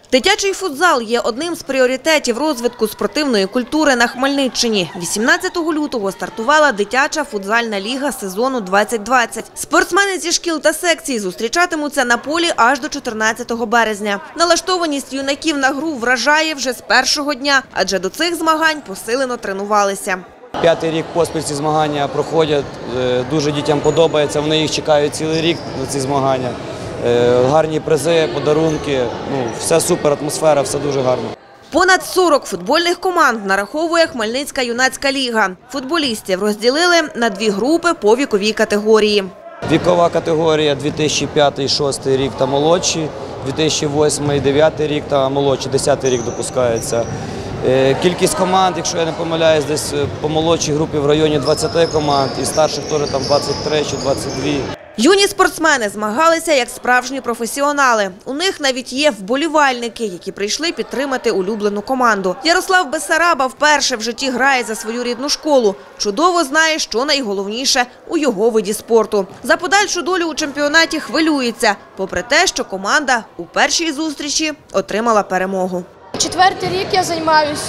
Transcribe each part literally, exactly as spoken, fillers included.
Дитячий футзал є одним з пріоритетів розвитку спортивної культури на Хмельниччині. вісімнадцятого лютого стартувала дитяча футзальна ліга сезону двадцять двадцять. Спортсмени зі шкіл та секцій зустрічатимуться на полі аж до чотирнадцятого березня. Налаштованість юнаків на гру вражає вже з першого дня, адже до цих змагань посилено тренувалися. П'ятий рік поспіль ці змагання проходять, дуже дітям подобається, вони їх чекають цілий рік на ці змагання. Гарні призи, подарунки, ну, все супер, атмосфера, все дуже гарно. Понад сорок футбольних команд нараховує Хмельницька юнацька ліга. Футболістів розділили на дві групи по віковій категорії. Вікова категорія дві тисячі п'ятий - дві тисячі шостий рік та молодші, дві тисячі восьмий - дві тисячі дев'ятий рік та молодші, десятий рік допускається. Кількість команд, якщо я не помиляюсь, десь по молодшій групі в районі двадцяти команд і старших теж там двадцять три чи двадцять дві. Юні спортсмени змагалися як справжні професіонали. У них навіть є вболівальники, які прийшли підтримати улюблену команду. Ярослав Бессараба вперше в житті грає за свою рідну школу. Чудово знає, що найголовніше у його виді спорту. За подальшу долю у чемпіонаті хвилюється, попри те, що команда у першій зустрічі отримала перемогу. Четвертий рік я займаюся.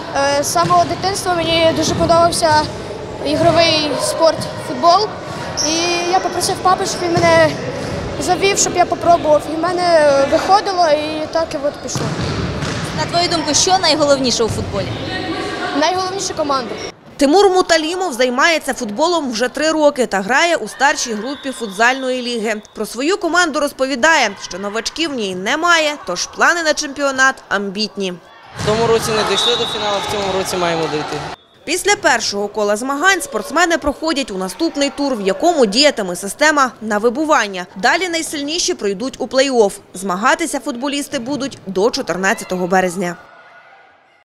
З самого дитинства мені дуже подобався ігровий спорт, футбол. І я попросив папу, щоб він мене завів, щоб я спробував. І в мене виходило, і так і от пішло. На твою думку, що найголовніше у футболі? Найголовніше – команда. Тимур Муталімов займається футболом вже три роки та грає у старшій групі футзальної ліги. Про свою команду розповідає, що новачків в ній немає, тож плани на чемпіонат амбітні. В тому році не дійшли до фіналу, в цьому році маємо дійти. Після першого кола змагань спортсмени проходять у наступний тур, в якому діятиме система на вибування. Далі найсильніші пройдуть у плей-офф. Змагатися футболісти будуть до чотирнадцятого березня.